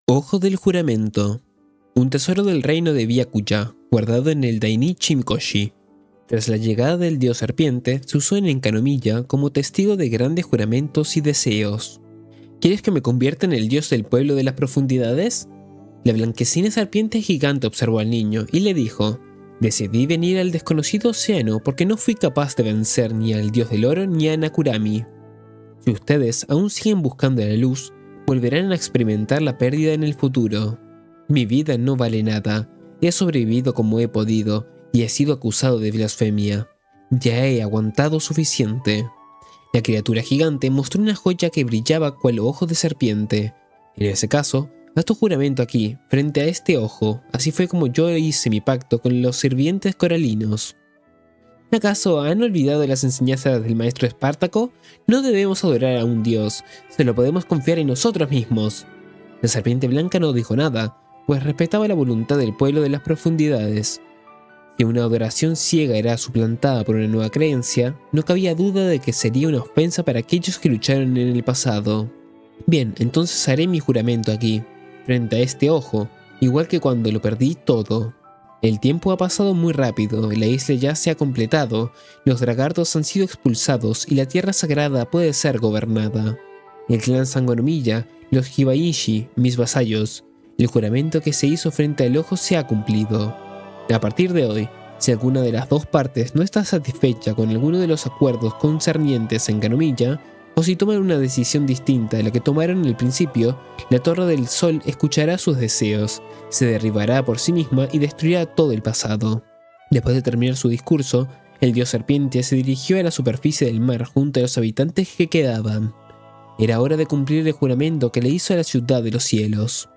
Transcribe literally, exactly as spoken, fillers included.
Ojo del juramento. Un tesoro del reino de Byakuya, guardado en el Dainichi Mikoshi. Tras la llegada del dios serpiente, se usó en Enkanomiya como testigo de grandes juramentos y deseos. ¿Quieres que me convierta en el dios del pueblo de las profundidades? La blanquecina serpiente gigante observó al niño y le dijo: decidí venir al desconocido océano porque no fui capaz de vencer ni al dios del oro ni a Nakurami. Si ustedes aún siguen buscando la luz, volverán a experimentar la pérdida en el futuro. Mi vida no vale nada, he sobrevivido como he podido y he sido acusado de blasfemia. Ya he aguantado suficiente. La criatura gigante mostró una joya que brillaba cual ojo de serpiente. En ese caso, haz tu juramento aquí, frente a este ojo, así fue como yo hice mi pacto con los sirvientes coralinos. ¿Acaso han olvidado las enseñanzas del maestro Espartaco? No debemos adorar a un dios, solo podemos confiar en nosotros mismos. La serpiente blanca no dijo nada, pues respetaba la voluntad del pueblo de las profundidades. Si una adoración ciega era suplantada por una nueva creencia, no cabía duda de que sería una ofensa para aquellos que lucharon en el pasado. Bien, entonces haré mi juramento aquí, frente a este ojo, igual que cuando lo perdí todo. El tiempo ha pasado muy rápido, la isla ya se ha completado, los dragardos han sido expulsados y la tierra sagrada puede ser gobernada. El clan Sangonomiya, los Hibaishi, mis vasallos, el juramento que se hizo frente al ojo se ha cumplido. A partir de hoy, si alguna de las dos partes no está satisfecha con alguno de los acuerdos concernientes a Enkanomiya, o si toman una decisión distinta de la que tomaron al principio, la Torre del Sol escuchará sus deseos, se derribará por sí misma y destruirá todo el pasado. Después de terminar su discurso, el dios serpiente se dirigió a la superficie del mar junto a los habitantes que quedaban. Era hora de cumplir el juramento que le hizo a la ciudad de los cielos.